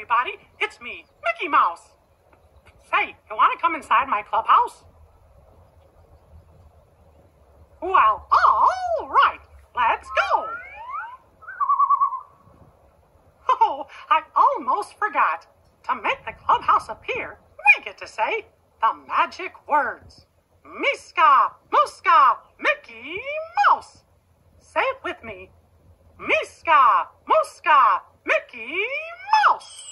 everybody. It's me, Mickey Mouse. Say, you want to come inside my clubhouse? Well, all right. Let's go. Oh, I almost forgot. To make the clubhouse appear, we get to say the magic words. Miska, Muska, Mickey Mouse. Say it with me. Miska, Muska, Mickey Mouse.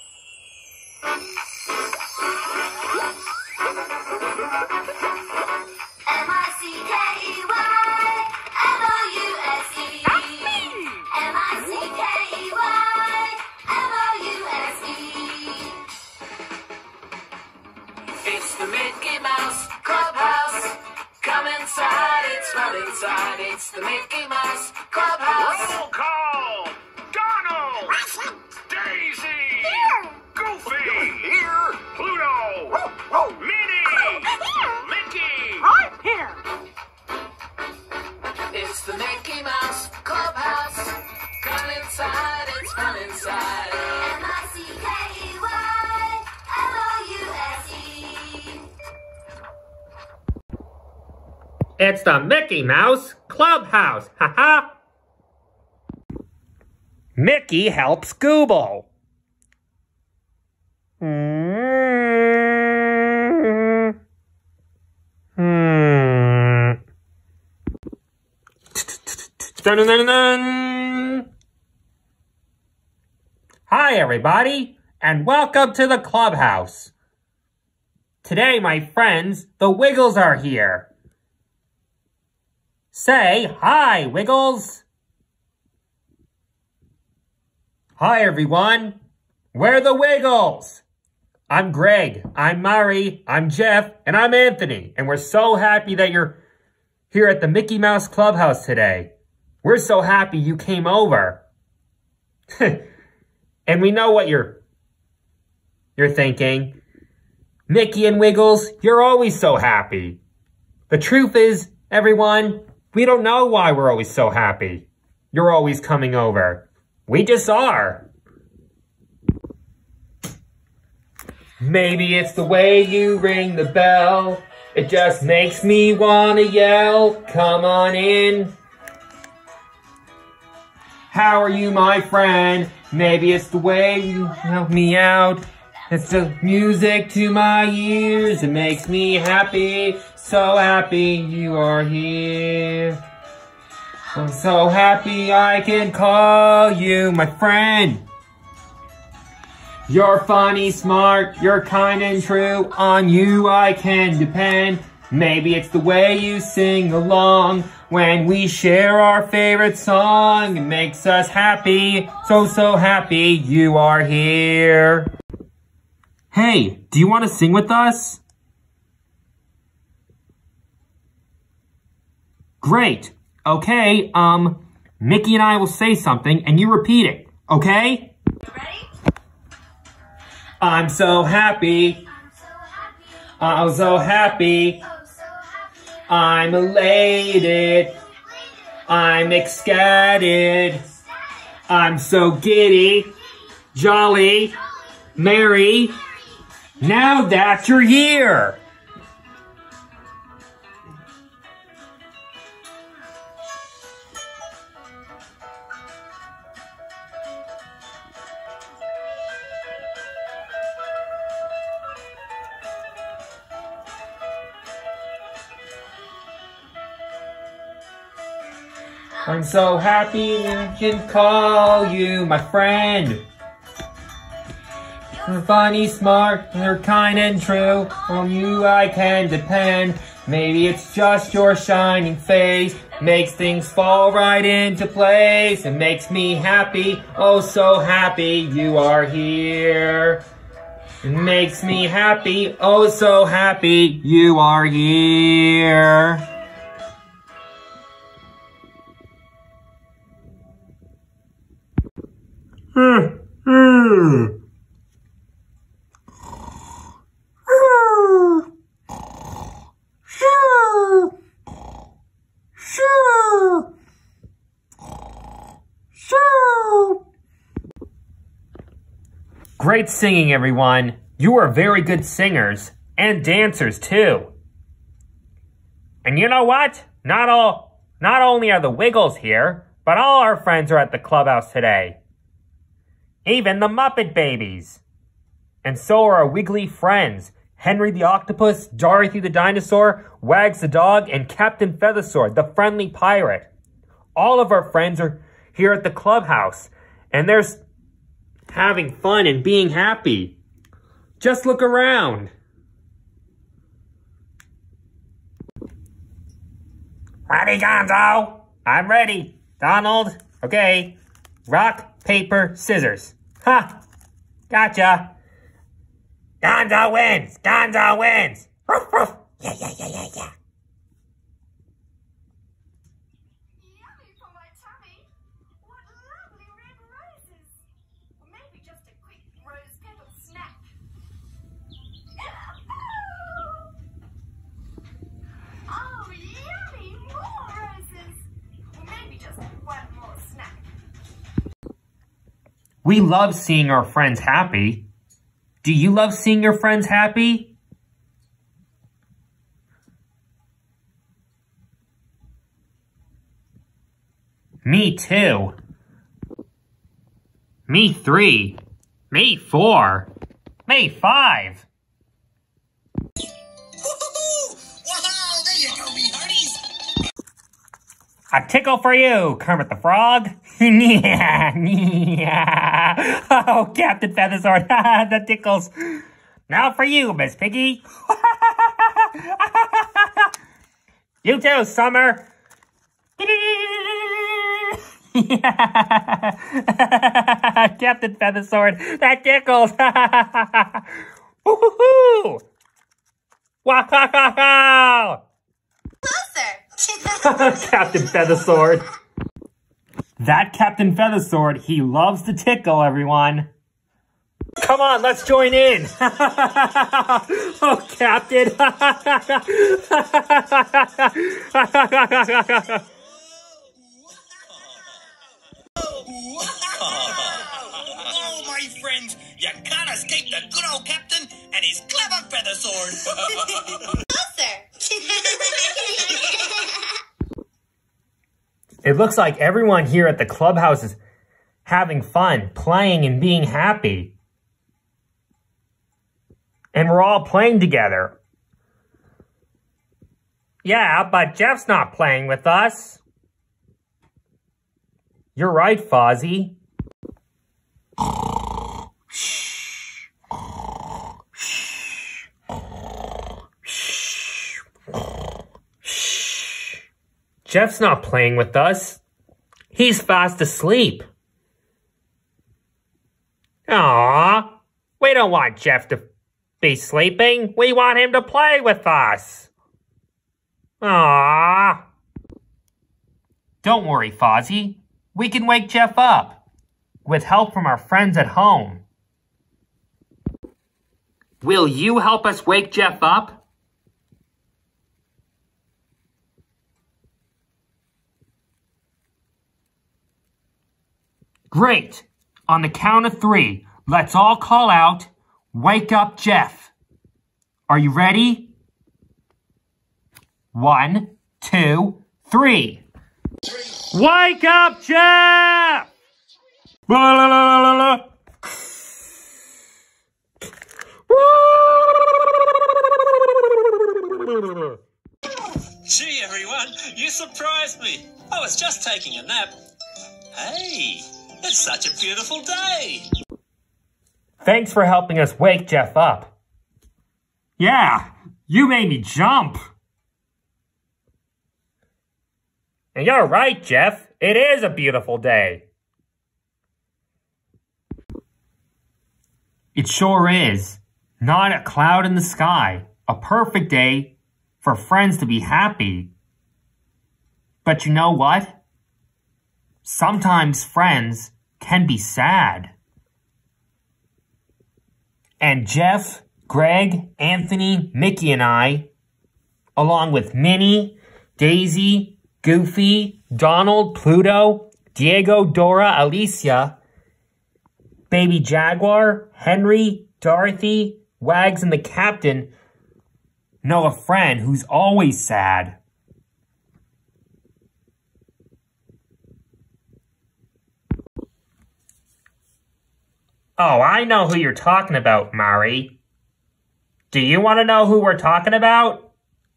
M-I-C-K-E-Y-M-O-U-S-E. That's me. M-I-C-K-E-Y-M-O-U-S-E. It's the Mickey Mouse Clubhouse. Come inside, it's fun inside. It's the Mickey Mouse Clubhouse. Roll call! Donald! Daisy! Here. Goofy! Here! Pluto! Minnie! Mickey! Right here. It's the Mickey Mouse Clubhouse. Come inside, it's fun inside. M-I-C-K-E-Y-M-O-U-S-E. It's the Mickey Mouse Clubhouse, haha! Mickey helps Gooble. Dun-dun-dun-dun. Hi, everybody, and welcome to the Clubhouse. Today, my friends, the Wiggles are here. Say hi, Wiggles. Hi, everyone. We're the Wiggles. I'm Greg, I'm Mari, I'm Jeff, and I'm Anthony. And we're so happy that you're here at the Mickey Mouse Clubhouse today. We're so happy you came over. And we know what you're thinking. Mickey and Wiggles, you're always so happy. The truth is, everyone, we don't know why we're always so happy. You're always coming over. We just are. Maybe it's the way you ring the bell. It just makes me wanna yell. Come on in. How are you, my friend? Maybe it's the way you help me out. It's the music to my ears. It makes me happy. So happy you are here. I'm so happy I can call you my friend. You're funny, smart, you're kind and true. On you I can depend. Maybe it's the way you sing along when we share our favorite song. It makes us happy, so happy you are here. Hey, do you want to sing with us? Great. Okay, Mickey and I will say something and you repeat it, okay? Ready? I'm so happy. I'm so happy. Oh, so happy. I'm elated. I'm ecstatic. I'm so giddy, jolly, merry. Now that you're here. I'm so happy I can call you my friend. You're funny, smart, you're kind and true. On you I can depend. Maybe it's just your shining face. Makes things fall right into place. It makes me happy, oh so happy you are here. It makes me happy, oh so happy you are here. Great singing, everyone. You are very good singers and dancers, too. And you know what? Not only are the Wiggles here, but all our friends are at the clubhouse today. Even the Muppet Babies. And so are our Wiggly friends, Henry the Octopus, Dorothy the Dinosaur, Wags the Dog, and Captain Feathersword, the friendly pirate. All of our friends are here at the clubhouse, and they're having fun and being happy. Just look around. Ready, Gonzo? I'm ready. Donald? Okay. Rock, paper, scissors. Ha! Gotcha. Gonzo wins! Gonzo wins! Roof, roof. Yeah. Yummy for my tummy. What lovely red roses. Or maybe just a quick rose petal snap. Oh, yummy, more roses. Or maybe just one more snap. We love seeing our friends happy. Do you love seeing your friends happy? Me too. Me 3. Me 4. Me 5. Wow, there you go, me hearties. A tickle for you, Kermit the Frog. Yeah. Oh, Captain Feathersword, the tickles. Now for you, Miss Piggy. You too, Summer. Captain Feathersword, that tickles. Woohoo! Wow! Closer. Captain Feathersword. That Captain Feathersword, he loves to tickle, everyone. Come on, let's join in. Oh, Captain. Oh, my friends, you can't escape the good old captain and his clever feather sword. It looks like everyone here at the clubhouse is having fun, playing and being happy. And we're all playing together. Yeah, but Jeff's not playing with us. You're right, Fozzie. Jeff's not playing with us. He's fast asleep. Aww. We don't want Jeff to be sleeping. We want him to play with us. Aww. Don't worry, Fozzie. We can wake Jeff up with help from our friends at home. Will you help us wake Jeff up? Great. On the count of 3, let's all call out, "Wake up, Jeff." Are you ready? 1, 2, 3. Wake up, Jeff! La la la la la. Gee, everyone, you surprised me. I was just taking a nap. Hey, it's such a beautiful day. Thanks for helping us wake Jeff up. Yeah, you made me jump. And you're right, Jeff. It is a beautiful day. It sure is. Not a cloud in the sky. A perfect day for friends to be happy. But you know what? Sometimes friends can be sad. And Jeff, Greg, Anthony, Mickey, and I, along with Minnie, Daisy, Goofy, Donald, Pluto, Diego, Dora, Alicia, Baby Jaguar, Henry, Dorothy, Wags, and the Captain know a friend who's always sad. Oh, I know who you're talking about, Mari. Do you want to know who we're talking about?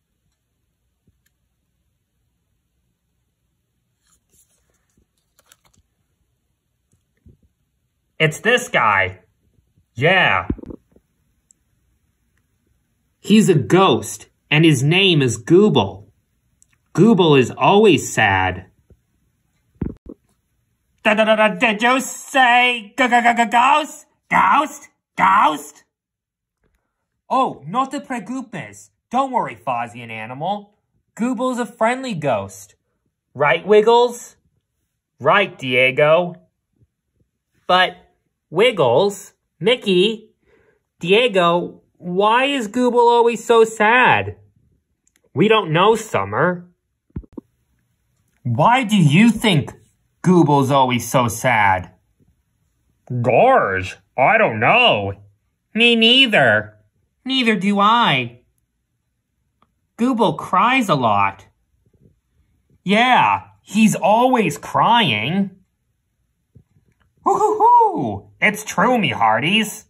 It's this guy. Yeah. He's a ghost, and his name is Gooble. Gooble is always sad. Did you say ghost? Ghost? Ghost? Oh, no te preocupes. Don't worry, Fozzie and Animal. Gooble's a friendly ghost. Right, Wiggles? Right, Diego. But, Wiggles, Mickey, Diego, why is Gooble always so sad? We don't know, Summer. Why do you think Gooble's always so sad? Gorge, I don't know. Me neither. Neither do I. Gooble cries a lot. Yeah, he's always crying. Hoo-hoo-hoo! It's true, me hearties.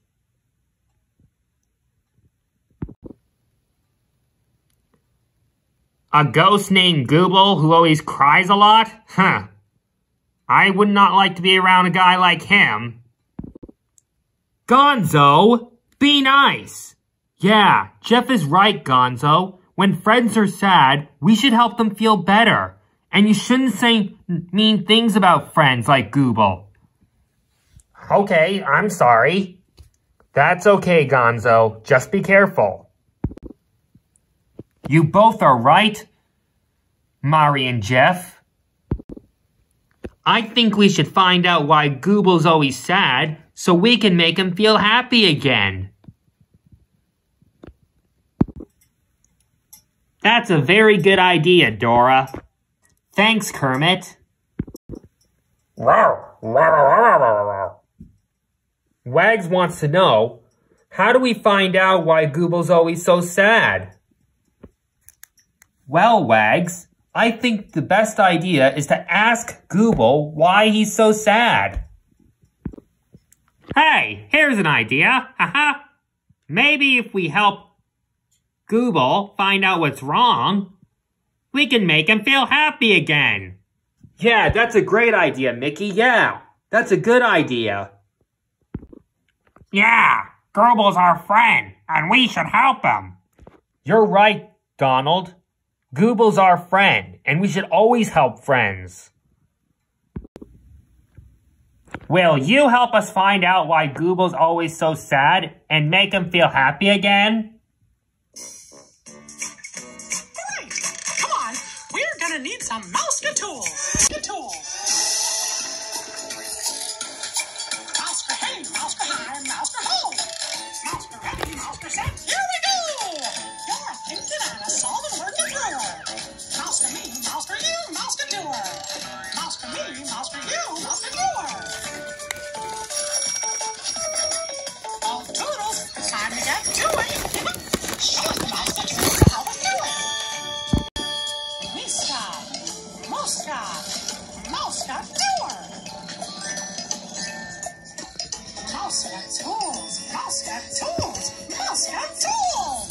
A ghost named Gooble who always cries a lot? Huh. I would not like to be around a guy like him. Gonzo, be nice. Yeah, Jeff is right, Gonzo. When friends are sad, we should help them feel better. And you shouldn't say mean things about friends like Gooble. Okay, I'm sorry. That's okay, Gonzo. Just be careful. You both are right, Mari and Jeff. I think we should find out why Gooble's always sad so we can make him feel happy again. That's a very good idea, Dora. Thanks, Kermit. Wags wants to know, how do we find out why Gooble's always so sad? Well, Wags, I think the best idea is to ask Gooble why he's so sad. Hey, here's an idea. Haha. Maybe if we help Gooble find out what's wrong, we can make him feel happy again. Yeah, that's a great idea, Mickey. Yeah, that's a good idea. Yeah, Gooble's our friend, and we should help him. You're right, Donald. Gooble's our friend, and we should always help friends. Will you help us find out why Gooble's always so sad and make him feel happy again? Great! Come on, we're gonna need some Mouska tools. Mouska hey, Mouska high, Mouska ho. Mouska ready, Mouska set, here we go! You're thinking and a solving working through her. Mouska me, Mouska you, Mouska doer. Mouska me, Mouska you, Mouska doer. Oh, Toodles, it's time to get to it. Show us the Mouska tricks to help us do it. Miska, Mouska, Mouska doer. Mouska tools, Mouska tools, Mouska tools.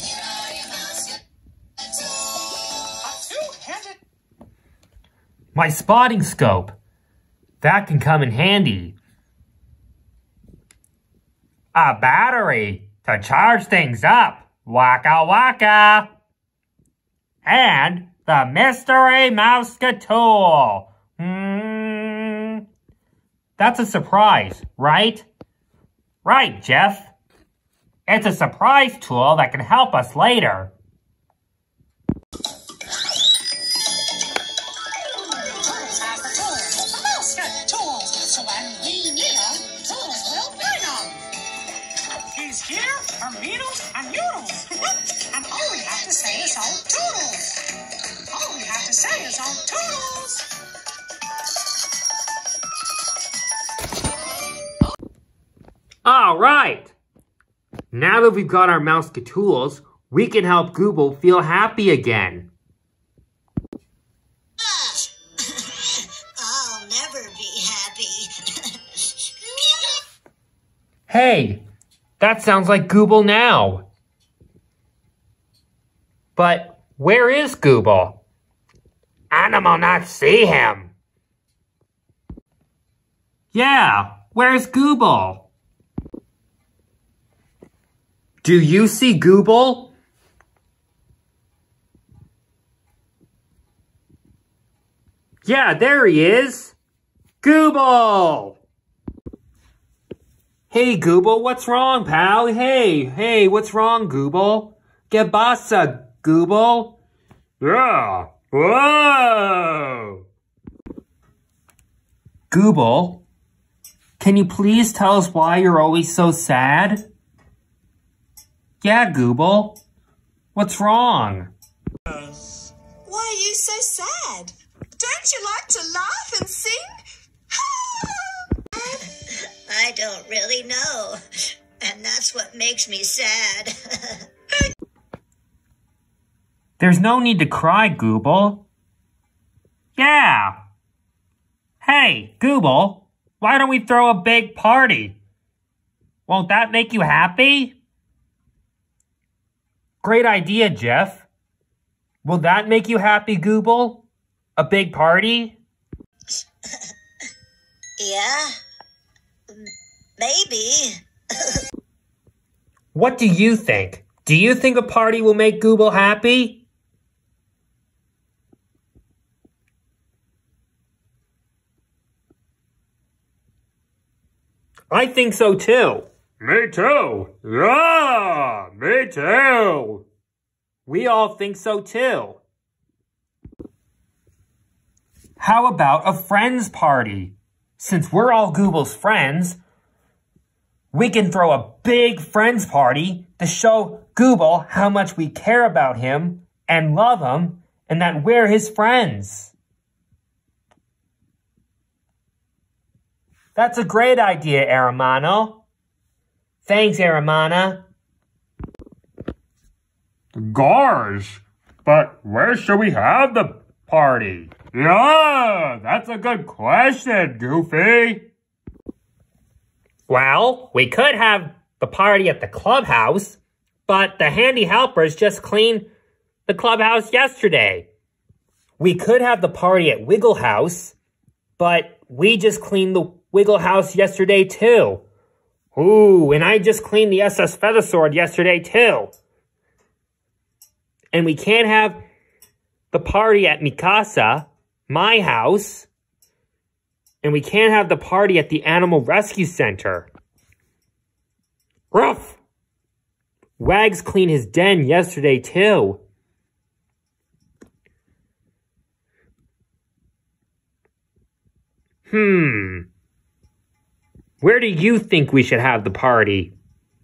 A two-handed. My spotting scope. That can come in handy. A battery to charge things up. Waka waka. And the mystery Mouska tool. That's a surprise, right? Right, Jeff. It's a surprise tool that can help us later. Toodles has the tools, the Mouska tools. So when we need them, Toodles will bring them. He's here for meedles and noodles. And all we have to say is, oh, Toodles. All we have to say is, oh, Toodles. All right. Now that we've got our Mouseketools, we can help Gooble feel happy again. I'll never be happy. Hey, that sounds like Gooble now. But where is Gooble? Animal not see him. Yeah, where's Gooble? Do you see Gooble? Yeah, there he is. Gooble! Hey, Gooble, what's wrong, pal? Hey, what's wrong, Gooble? Que pasa, Gooble? Yeah, whoa! Gooble, can you please tell us why you're always so sad? Yeah, Gooble, what's wrong? Why are you so sad? Don't you like to laugh and sing? I don't really know. And that's what makes me sad. There's no need to cry, Gooble. Yeah. Hey, Gooble, why don't we throw a big party? Won't that make you happy? Great idea, Jeff. Will that make you happy, Gooble? A big party? Yeah? Maybe. What do you think? Do you think a party will make Gooble happy? I think so too. Me too. Yeah, me too. We all think so too. How about a friends party? Since we're all Google's friends, we can throw a big friends party to show Google how much we care about him and love him and that we're his friends. That's a great idea, Aramano. Thanks, Aramana. Gosh, but where should we have the party? Yeah, that's a good question, Goofy. Well, we could have the party at the clubhouse, but the handy helpers just cleaned the clubhouse yesterday. We could have the party at Wiggle House, but we just cleaned the Wiggle House yesterday too. Ooh, and I just cleaned the SS Feathersword yesterday too. And we can't have the party at Mikasa, my house. And we can't have the party at the Animal Rescue Center. Ruff! Wags cleaned his den yesterday too. Where do you think we should have the party?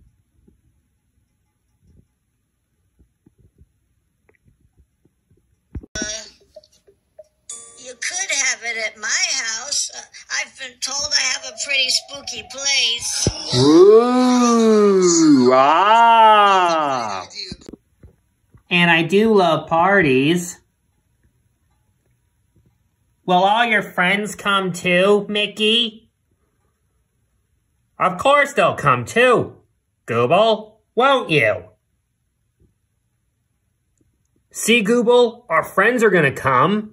You could have it at my house. I've been told I have a pretty spooky place. Ooh, ah! And I do love parties. Will all your friends come too, Mickey? Of course they'll come too, Gooble, won't you? See, Gooble, our friends are gonna come.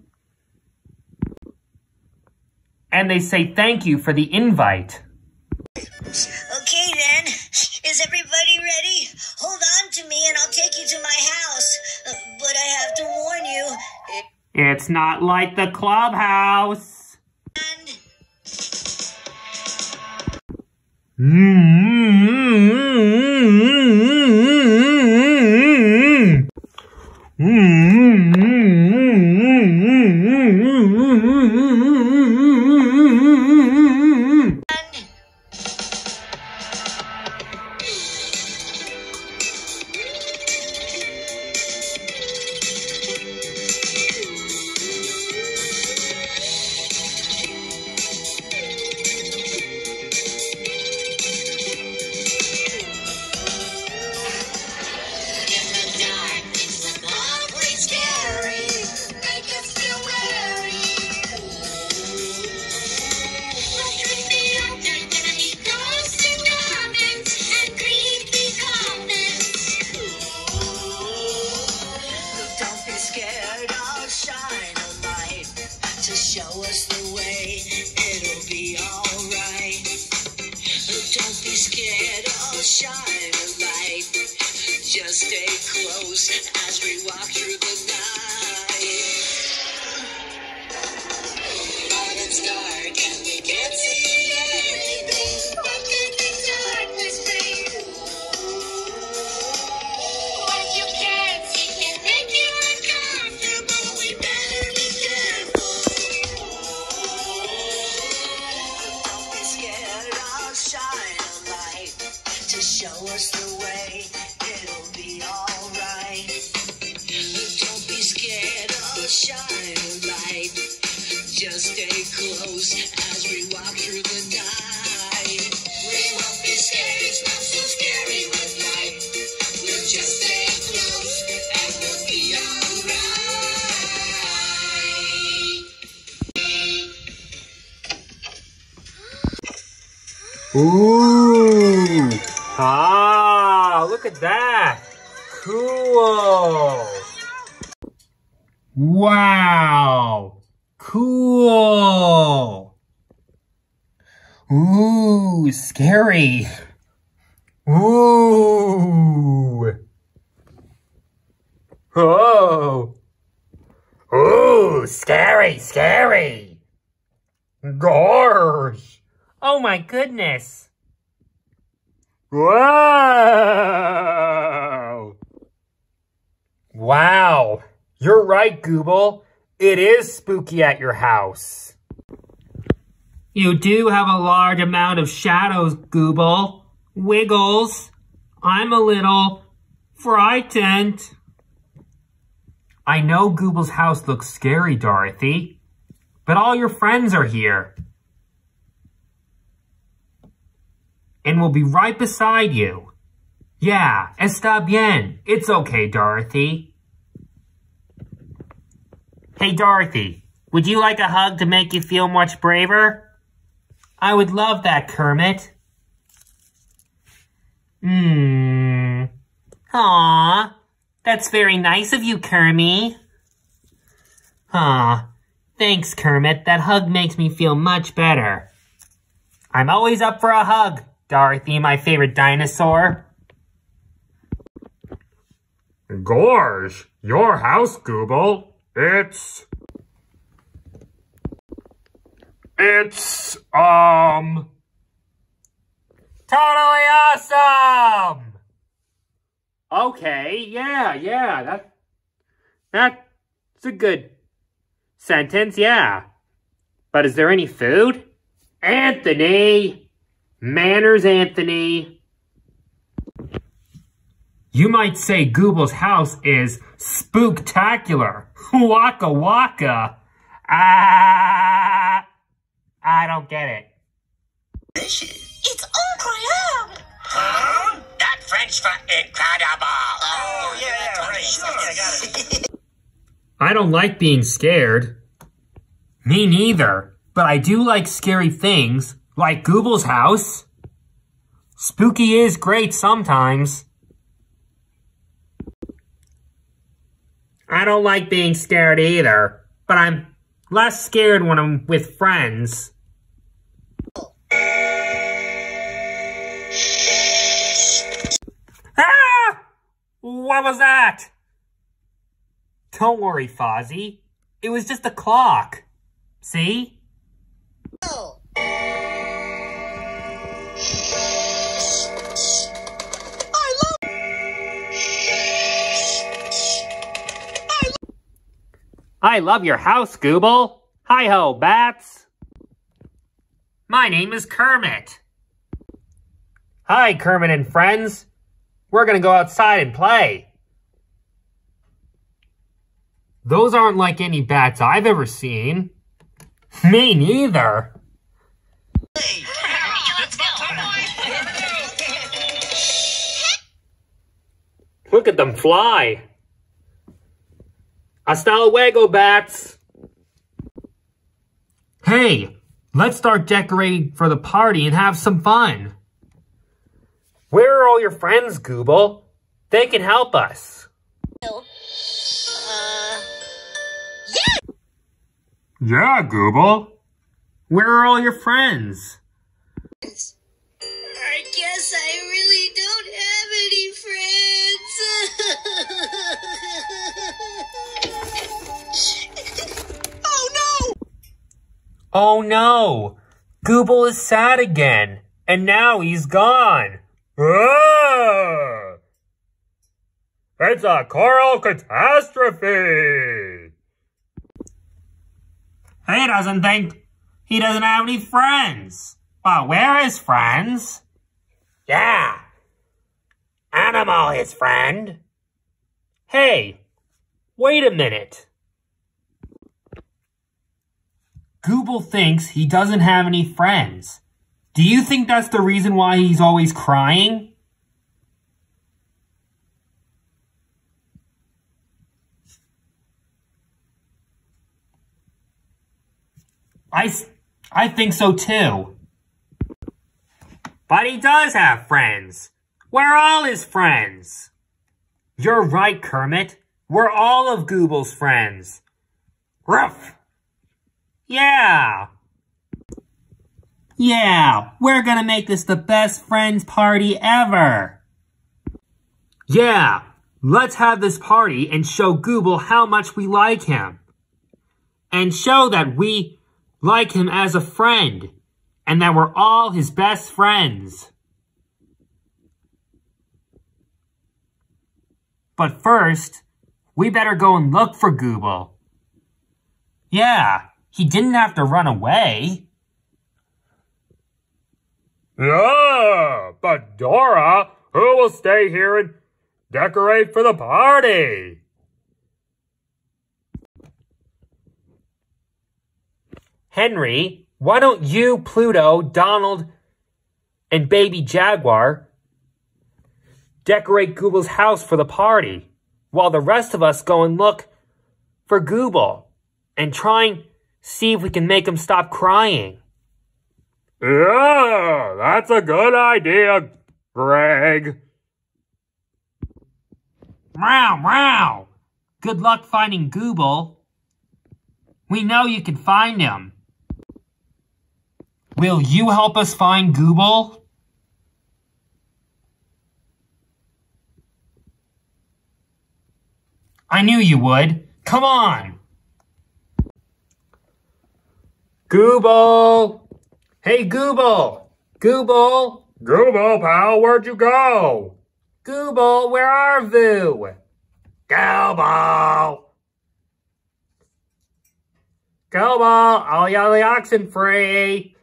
And they say thank you for the invite. Okay then, is everybody ready? Hold on to me and I'll take you to my house. But I have to warn you. It's not like the clubhouse. as we walk through the night. We won't be scared, it's not so scary with light. We'll just stay close and we'll be alright. Ooh! Ah, look at that! Cool! Wow! Cool! Ooh, scary! Ooh! Oh! Ooh, scary, scary! Gosh! Oh my goodness! Wow! Wow! You're right, Gooble. It is spooky at your house. You do have a large amount of shadows, Gooble. Wiggles. I'm a little frightened. I know Gooble's house looks scary, Dorothy, but all your friends are here. And we'll be right beside you. Yeah, está bien. It's okay, Dorothy. Hey, Dorothy, would you like a hug to make you feel much braver? I would love that, Kermit. Aw, that's very nice of you, Kermie. Aw, thanks, Kermit. That hug makes me feel much better. I'm always up for a hug, Dorothy, my favorite dinosaur. Gosh, your house, Gooble. It's totally awesome! Okay, yeah, that's a good sentence, yeah. But is there any food? Anthony! Manners, Anthony. You might say Gooble's house is spooktacular. Waka waka. I don't get it. It's incroyable! Huh? That French for incredible! Oh, yeah, right. Sure, I got it. I don't like being scared. Me neither. But I do like scary things, like Gooble's house. Spooky is great sometimes. I don't like being scared either, but I'm less scared when I'm with friends. Ah! What was that? Don't worry, Fozzie. It was just a clock. See? Oh. I love your house, Gooble. Hi-ho, bats. My name is Kermit. Hi, Kermit and friends. We're gonna go outside and play. Those aren't like any bats I've ever seen. Me neither. Look at them fly. Hasta luego, bats. Hey, let's start decorating for the party and have some fun. Where are all your friends, Gooble? They can help us. Yeah, Gooble. Where are all your friends? I guess I really don't have any friends. Oh no! Oh no! Gooble is sad again, and now he's gone. Ah! It's a coral catastrophe! He doesn't think he doesn't have any friends. But we're his friends. Yeah. Animal his friend. Hey, wait a minute. Google thinks he doesn't have any friends. Do you think that's the reason why he's always crying? I think so too. But he does have friends. We're all his friends. You're right, Kermit. We're all of Gooble's friends. Ruff! Yeah! Yeah, we're gonna make this the best friends party ever! Yeah, let's have this party and show Gooble how much we like him. And show that we like him as a friend. And that we're all his best friends. But first, we better go and look for Gooble. Yeah, he didn't have to run away. Yeah, but Dora, who will stay here and decorate for the party? Henry, why don't you, Pluto, Donald, and Baby Jaguar decorate Gooble's house for the party, while the rest of us go and look for Gooble and try and see if we can make him stop crying. Yeah, that's a good idea, Greg. Meow, meow. Good luck finding Gooble. We know you can find him. Will you help us find Gooble? I knew you would. Come on. Gooble! Hey, Gooble! Gooble! Gooble, pal, where'd you go? Gooble, where are you? Gooble! Gooble, all y'all the oxen free.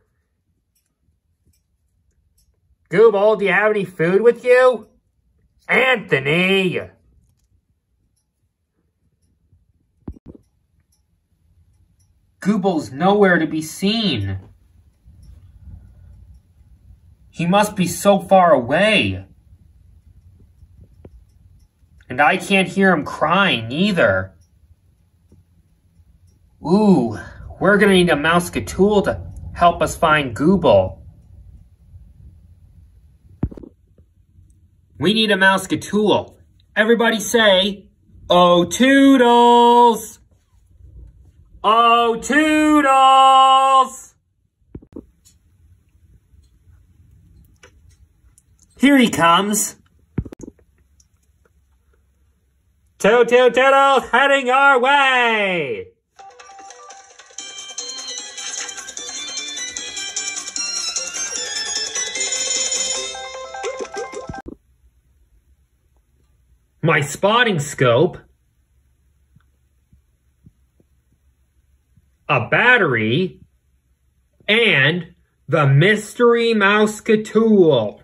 Gooble, do you have any food with you? Anthony! Gooble's nowhere to be seen. He must be so far away. And I can't hear him crying either. Ooh, we're gonna need a Mousecatool to help us find Gooble. We need a Mousecatool. Everybody say, "Oh, Toodles! Oh, Toodles!" Here he comes. Toodles heading our way! My spotting scope, a battery, and the mystery Mousecatool.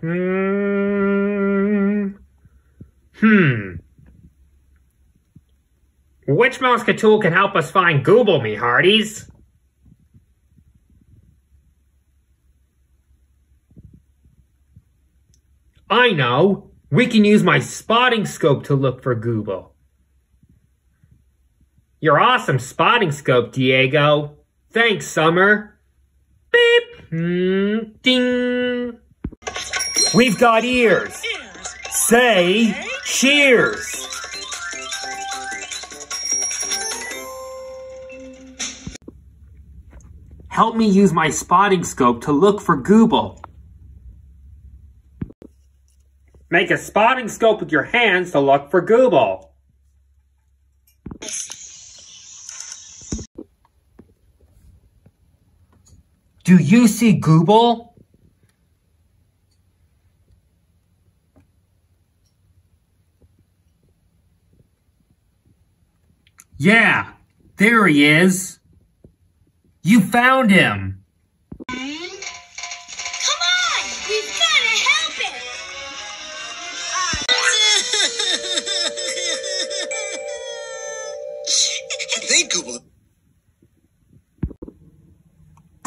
Which Mousecatool can help us find Gooble, me hearties? I know. We can use my spotting scope to look for Gooble. Your awesome spotting scope, Diego. Thanks, Summer. Beep. Ding. We've got ears. Say cheers. Help me use my spotting scope to look for Gooble. Make a spotting scope with your hands to look for Gooble. Do you see Gooble? Yeah, there he is. You found him.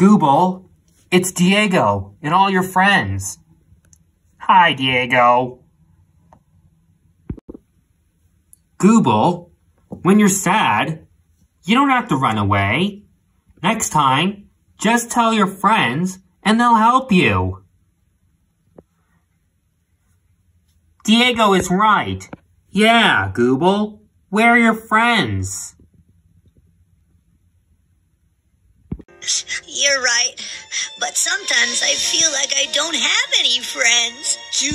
Google, it's Diego and all your friends. Hi, Diego. Google, when you're sad, you don't have to run away. Next time, just tell your friends and they'll help you. Diego is right. Yeah, Google, where are your friends? You're right, but sometimes I feel like I don't have any friends.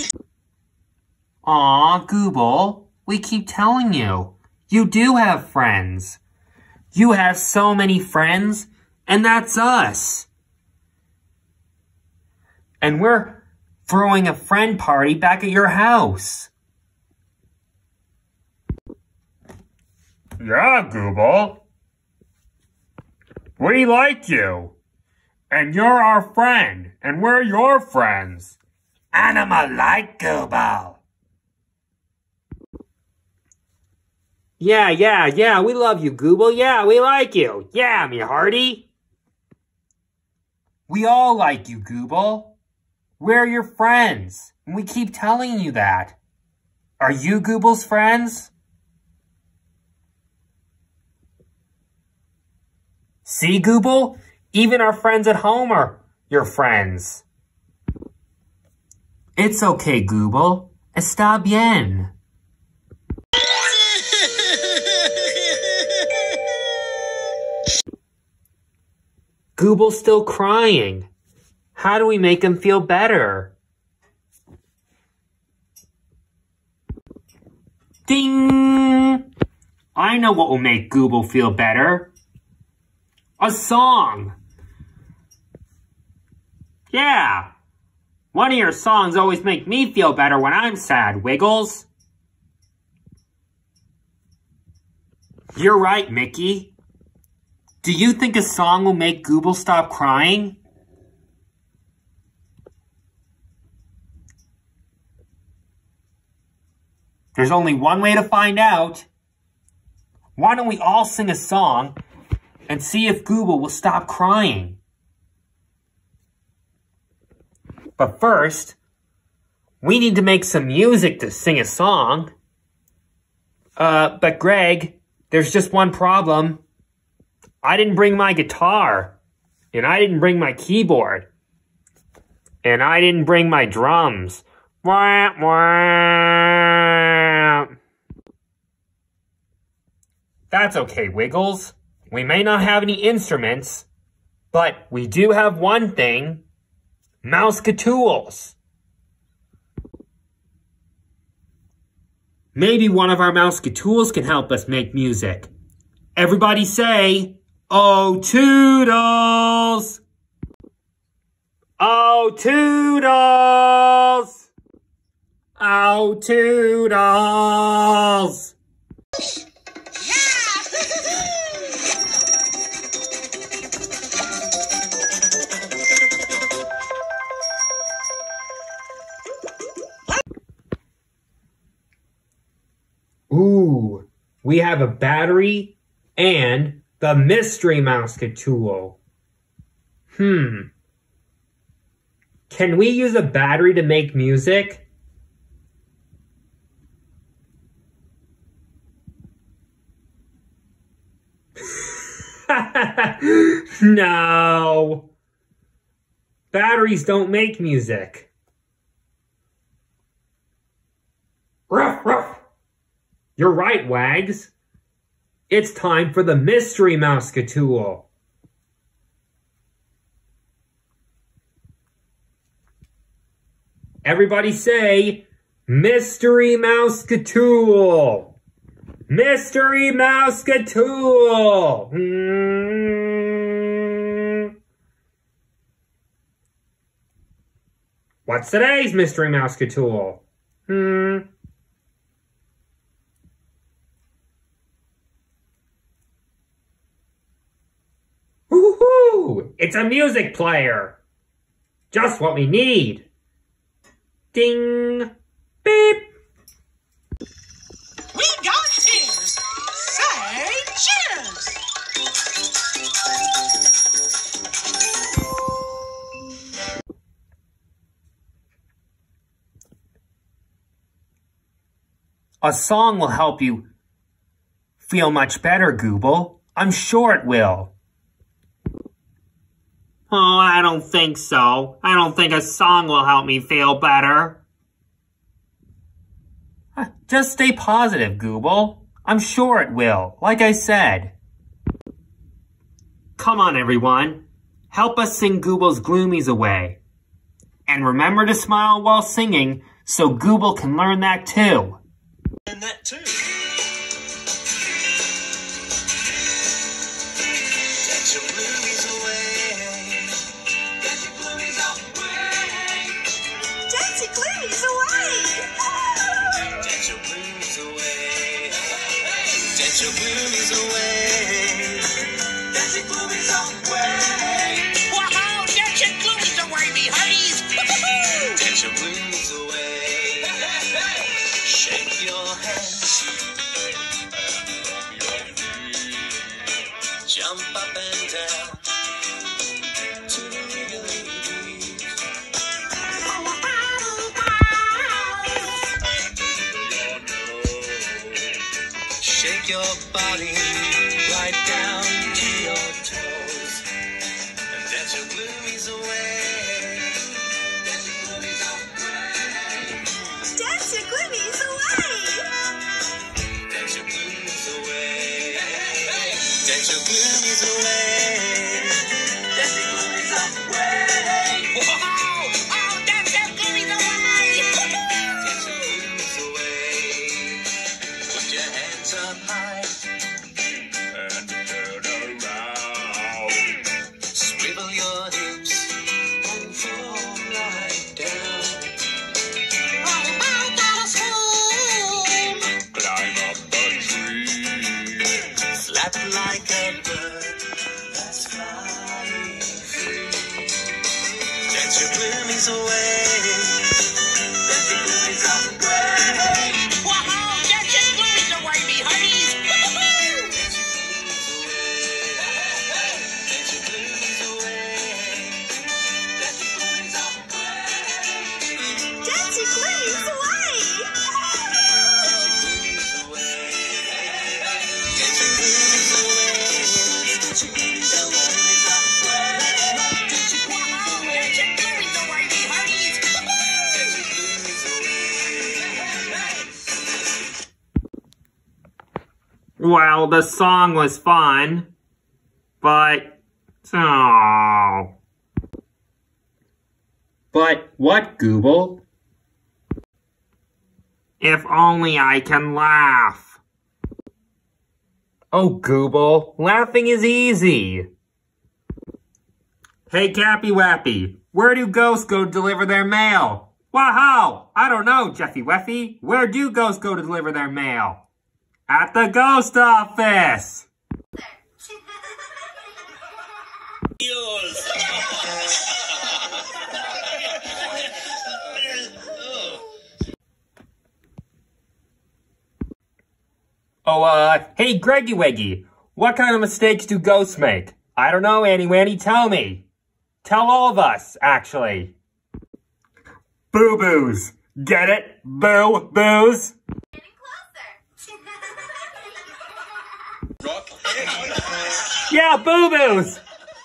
Aw, Google, we keep telling you, you do have friends. You have so many friends, and that's us. And we're throwing a friend party back at your house. Yeah, Google. We like you. And you're our friend, and we're your friends. Animal like Google. Yeah, we love you, Google. Yeah, we like you. Yeah, me hearty. We all like you, Google. We're your friends, and we keep telling you that. Are you Google's friends? See, Google? Even our friends at home are your friends. It's okay, Google. Está bien. Google's still crying. How do we make him feel better? Ding! I know what will make Google feel better. A song. Yeah. One of your songs always make me feel better when I'm sad, Wiggles. You're right, Mickey. Do you think a song will make Google stop crying? There's only one way to find out. Why don't we all sing a song and see if Google will stop crying? But first, we need to make some music to sing a song. But Greg, there's just one problem. I didn't bring my guitar, and I didn't bring my keyboard, and I didn't bring my drums. Wah, wah. That's okay, Wiggles. We may not have any instruments, but we do have one thing. Mouse-ka-tools. Maybe one of our mouse-ka-tools can help us make music. Everybody say, "Oh, Toodles! Oh, Toodles! Oh, Toodles!" Ooh, we have a battery and the mystery mouse-ka-tool. Can we use a battery to make music? No. Batteries don't make music. Ruff, ruff. You're right, Wags. It's time for the mystery mouse-ka-tool. Everybody say, mystery mouse-ka-tool. Mystery mouse-ka-tool. What's today's mystery mouse-ka-tool? Woohoo! It's a music player. Just what we need. Ding! Beep! We got cheers. Say cheers. A song will help you feel much better, Gooble. I'm sure it will. Oh, I don't think so. I don't think a song will help me feel better. Just stay positive, Gooble. I'm sure it will, like I said. Come on, everyone. Help us sing Gooble's gloomies away. And remember to smile while singing so Gooble can learn that too. And that too. Dance your gloomies away. Dance your gloomies away. Dance your gloomies away. Dance your gloomies away. Dance your gloomies away. Dance your gloomies away. Wow, dance your gloomies away, me hearties. Dance your gloomies away. Shake your hands. Jump up and down to the wiggly beat. Shake your body right down to your toes and dance your gloomies away. Dance your gloomies away. Dance your gloomies away. Dance your gloomies away. Dance your gloomies away. Dance your gloomies away. Whoa! Oh, dance your gloomies away. Dance your gloomies away. Put your hands up high and turn around. Swivel your hips and fall right down. Climb up a tree. Flap like a bird that's flying free. Dance your gloomies away. Dance your gloomies away. Wow, dance your gloomies away, me hearties. Dance your gloomies away. Dance your gloomies away. Dance your gloomies away. Dance your gloomies away. Well, the song was fun, but... oh. But what, Gooble? If only I can laugh. Oh, Gooble, laughing is easy. Hey, Cappy Wappy, where do ghosts go to deliver their mail? Wow, I don't know, Jeffy Weffy. Where do ghosts go to deliver their mail? At the ghost office! Yours. Oh, hey, Greggy Weggy, what kind of mistakes do ghosts make? I don't know, Annie Wanny, tell me. Tell all of us, actually. Boo-boos. Get it? Boo-boos? Getting closer. Rock. Yeah, boo-boos!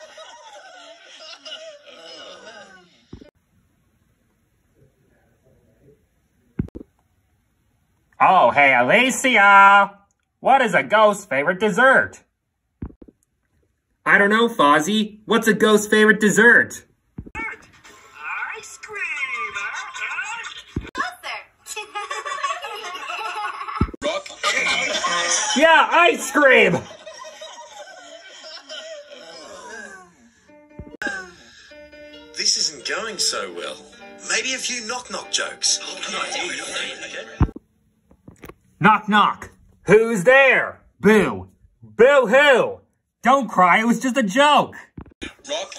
Oh, hey, Alicia! What is a ghost's favorite dessert? I don't know, Fozzie. What's a ghost's favorite dessert? Ice cream, Closer. Rock. Yeah, ice cream! This isn't going so well. Maybe a few knock-knock jokes. Knock, knock. Who's there? Boo. Boo-hoo. Don't cry, it was just a joke. Rock.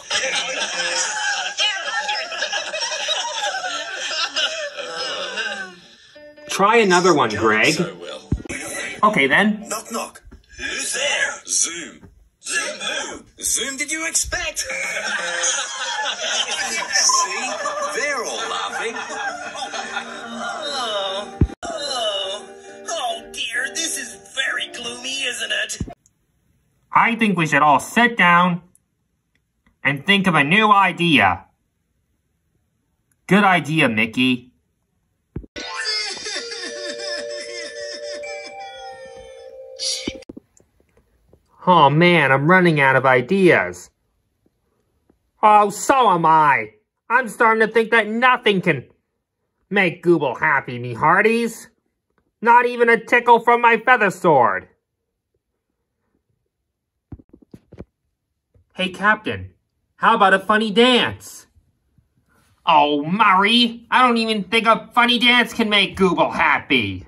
Try another one, Greg. So well. Okay, then. Knock-knock. Who's there? Zoom. Zoom. Whom did you expect? See? They're all laughing. Oh dear, this is very gloomy, isn't it? I think we should all sit down and think of a new idea. Good idea, Mickey. Oh man, I'm running out of ideas. Oh, so am I. I'm starting to think that nothing can make Gooble happy, me hearties. Not even a tickle from my feather sword. Hey, Captain, how about a funny dance? Oh, Murray, I don't even think a funny dance can make Gooble happy.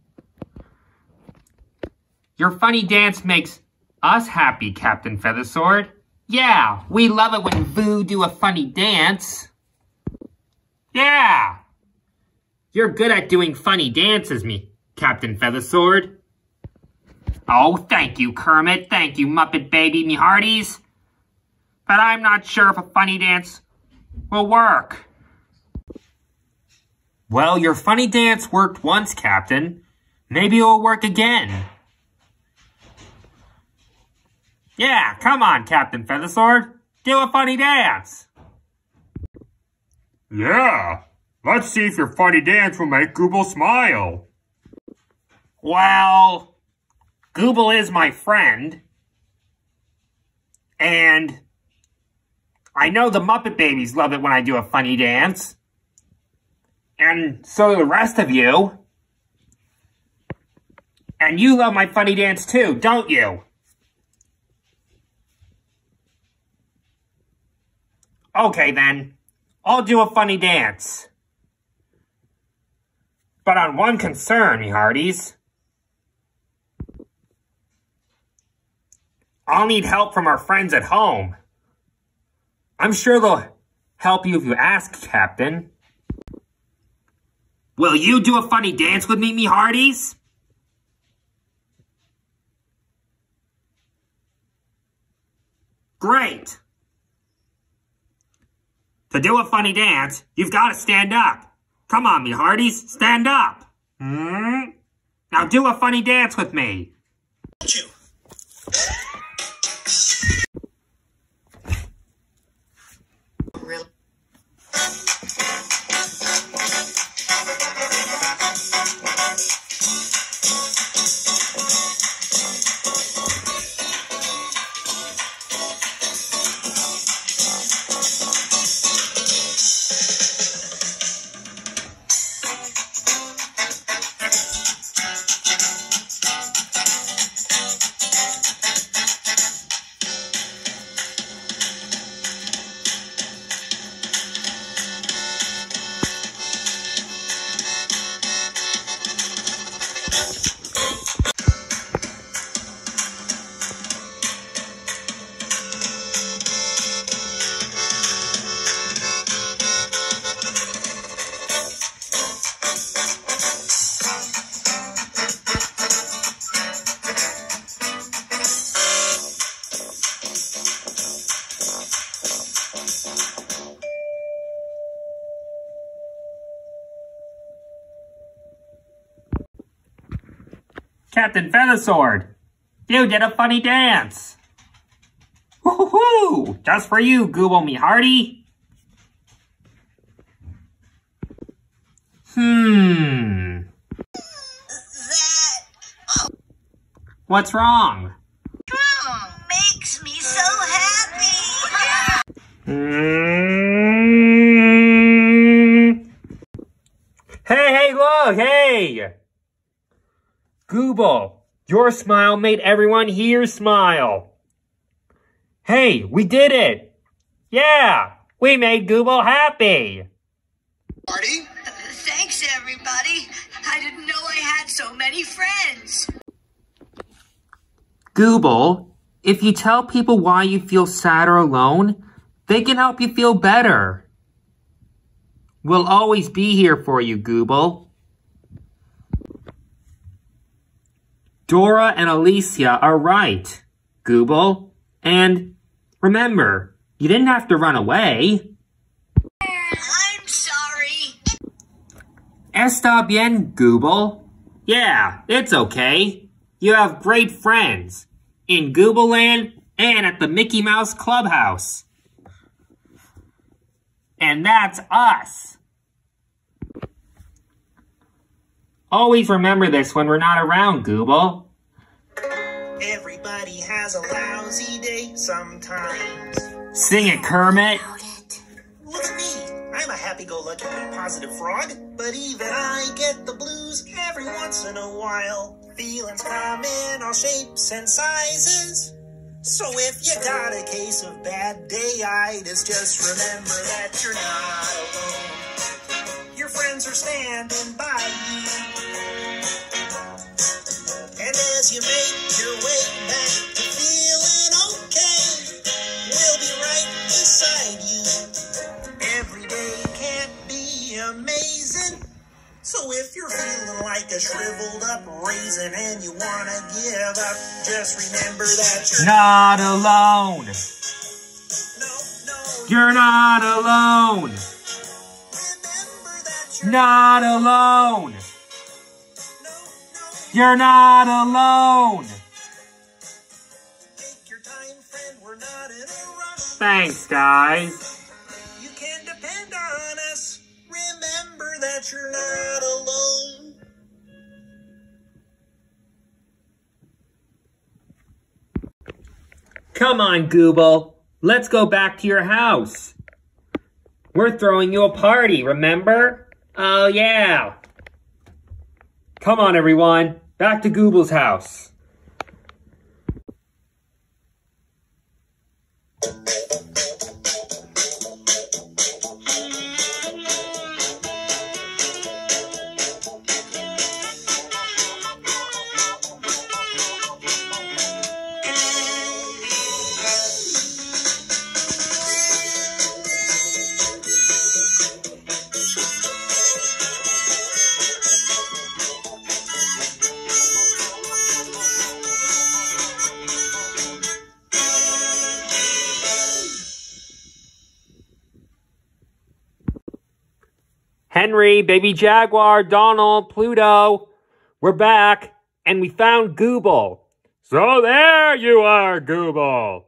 Your funny dance makes us happy, Captain Feathersword. Yeah, we love it when Boo do a funny dance. Yeah. You're good at doing funny dances, me, Captain Feathersword. Oh, thank you, Kermit. Thank you, Muppet Baby, me hearties. But I'm not sure if a funny dance will work. Well, your funny dance worked once, Captain. Maybe it will work again. Yeah, come on, Captain Feathersword. Do a funny dance. Yeah, let's see if your funny dance will make Gooble smile. Well, Gooble is my friend. And I know the Muppet Babies love it when I do a funny dance. And so do the rest of you. And you love my funny dance too, don't you? Okay then, I'll do a funny dance. But on one concern, me hearties. I'll need help from our friends at home. I'm sure they'll help you if you ask, Captain. Will you do a funny dance with me, me hearties? Great! To do a funny dance, you've got to stand up. Come on, me hearties, stand up. Now do a funny dance with me. Really? Captain Feathersword, you did a funny dance. Woohoo! Just for you, Gooble me hearty. What's wrong? Makes me so happy. Hey, look, hey! Gooble, your smile made everyone here smile. Hey, we did it! Yeah, we made Gooble happy. Marty? Thanks, everybody. I didn't know I had so many friends. Gooble, if you tell people why you feel sad or alone, they can help you feel better. We'll always be here for you, Gooble. Dora and Alicia are right, Gooble, And remember, you didn't have to run away. I'm sorry. Está bien, Gooble. Yeah, it's okay. You have great friends in Gooble Land and at the Mickey Mouse Clubhouse. And that's us. Always remember this when we're not around, Gooble. Everybody has a lousy day sometimes. Sing it, Kermit. Look at me. I'm a happy-go-lucky, positive frog, but even I get the blues every once in a while. Feelings come in all shapes and sizes. So if you got a case of bad day-itis, just remember that you're not alone. Your friends are standing by you. And as you make your way back to feeling okay, we'll be right beside you. Every day can't be amazing. So if you're feeling like a shriveled up raisin and you wanna give up, just remember that you're not alone. No, You're not alone. remember that you're Not alone. You're not alone. Take your time, friend, we're not in a rush. Thanks, guys. You can depend on us. Remember that you're not alone. Come on, Gooble. Let's go back to your house. We're throwing you a party, remember? Oh, yeah. Come on, everyone. Back to Google's house. Henry, Baby Jaguar, Donald, Pluto. We're back, and we found Gooble. So there you are, Gooble.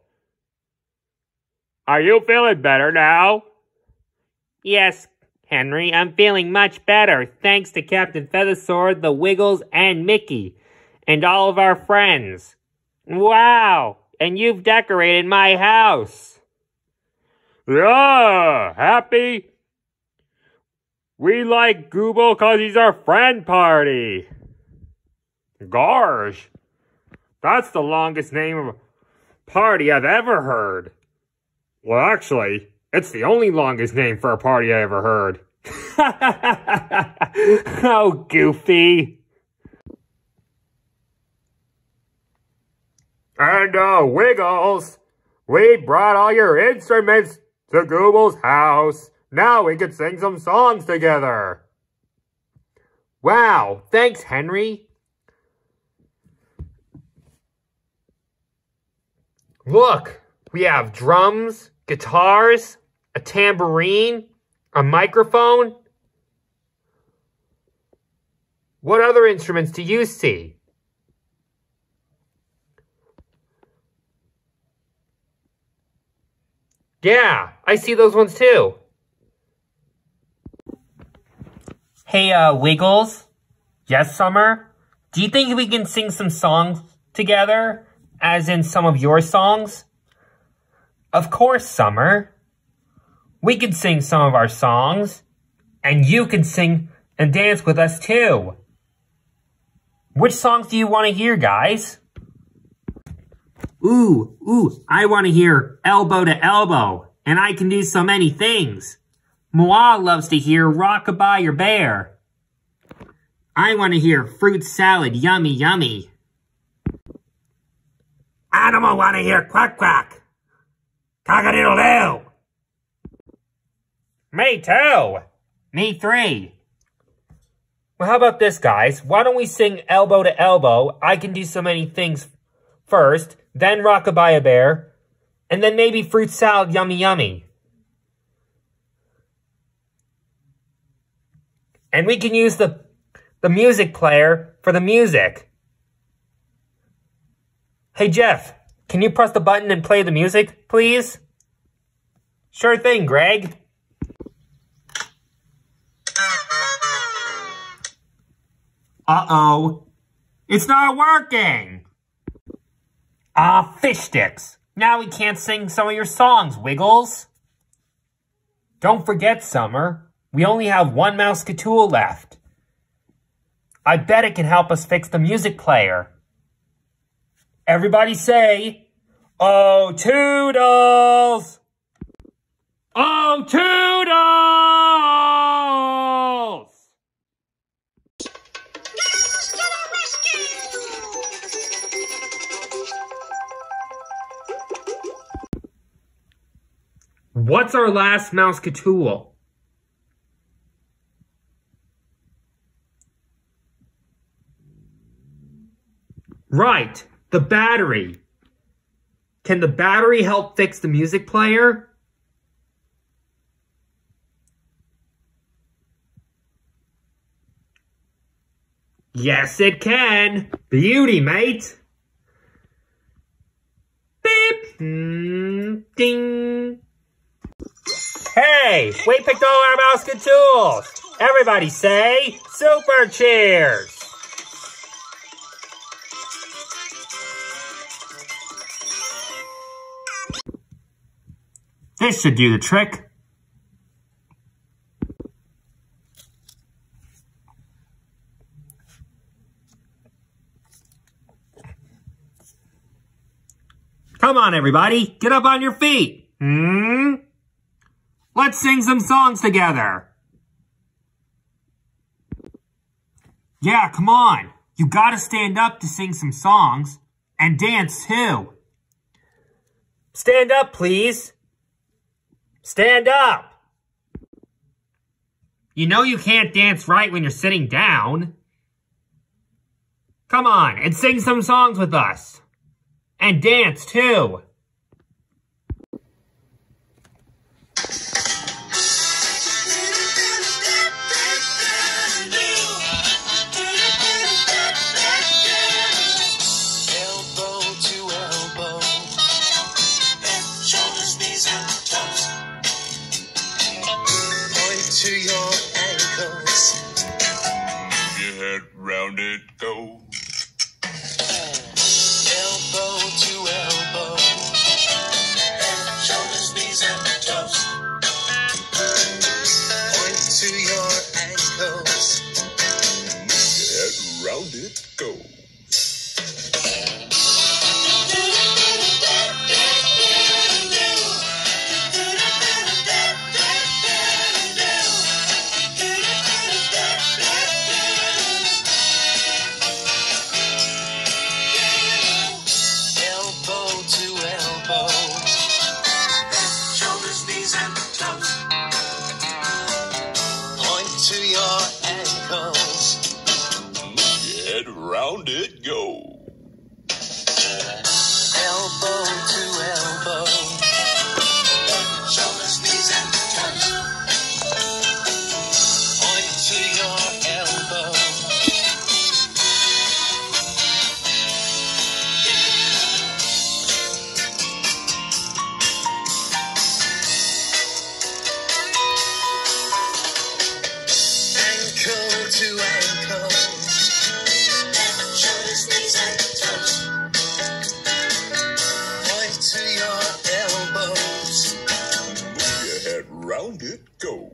Are you feeling better now? Yes, Henry, I'm feeling much better, thanks to Captain Feathersword, the Wiggles, and Mickey, and all of our friends. Wow, and you've decorated my house. Yeah, happy? We like Gooble 'cause he's our friend party. Gosh, that's the longest name of a party I've ever heard. Well, actually, it's the only longest name for a party I ever heard. Oh, Goofy. And, Wiggles, we brought all your instruments to Google's house. Now we can sing some songs together. Wow, thanks, Henry. Look, we have drums, guitars, a tambourine, a microphone. What other instruments do you see? Yeah, I see those ones too. Hey, Wiggles? Yes, Summer? Do you think we can sing some songs together? As in some of your songs? Of course, Summer. We can sing some of our songs. And you can sing and dance with us too. Which songs do you want to hear, guys? Ooh, I want to hear Elbow to Elbow. And I can do so many things. Moa loves to hear Rockabye Your Bear. I want to hear Fruit Salad, Yummy Yummy. Animal want to hear Quack Quack. Cock-a-doodle-doo. Me too. Me three. Well, how about this, guys? Why don't we sing Elbow to Elbow, I Can Do So Many Things first, then Rockabye a Bear, And then maybe fruit salad, yummy, yummy. And we can use the music player for the music. Hey, Jeff, can you press the button and play the music, please? Sure thing, Greg. Uh-oh. It's not working. Ah, fish sticks. Now we can't sing some of your songs, Wiggles. Don't forget, Summer, we only have one Mousecatool left. I bet it can help us fix the music player. Everybody say, "Oh, Toodles! Oh, Toodles!" What's our last Mousecatool? Right, the battery. Can the battery help fix the music player? Yes, it can. Beauty, mate. Beep. Ding. Hey, we picked all our Mousecatools. Everybody say, super cheers. This should do the trick. Come on, everybody. Get up on your feet. Let's sing some songs together. Yeah, come on. You gotta stand up to sing some songs. And dance, too. Stand up, please. Stand up. You know you can't dance right when you're sitting down. Come on, and sing some songs with us. And dance, too. To your ankles, move your head round it, go. Elbow to elbow, shoulders, knees, and toes. Point to your ankles, move your head round it, go. Round it go. Elbow to elbow, shoulders, knees, and toes. Point to your elbow. Ankle to ankle. Shoulders, knees, and toes. Point to your elbows. Move your head round it goes.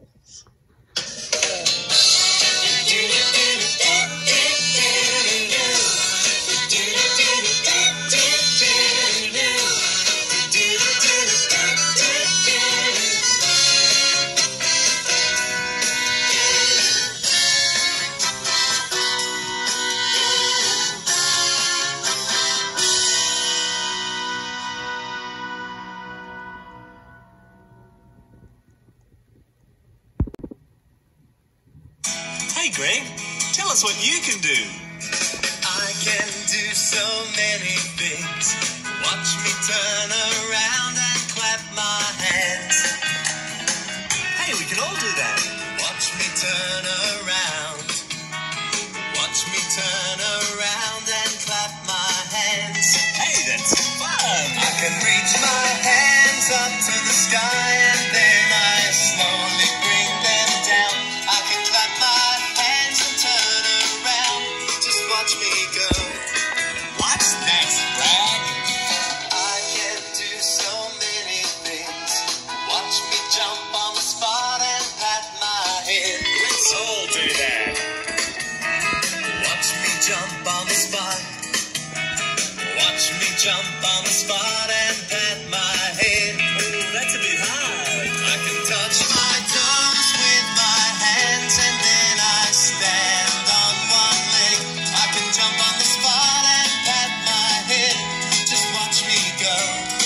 Hey, Greg, tell us what you can do. I can do so many things. Watch me turn around and clap my hands. Hey, we can all do that. Watch me turn around. Watch me turn around and clap my hands. Hey, that's fun. I can reach my hands up to the sky and then I slowly bring them down. I can clap my hands and turn around. Just watch me go. What's next, Brad? I can do so many things. Watch me jump on the spot and pat my head. Let's all do that. Watch me jump on the spot. Watch me jump on the spot and pat my head. Oh, that's a bit hard. I can touch my toes with my hands and then I stand on one leg. I can jump on the spot and pat my head. Just watch me go.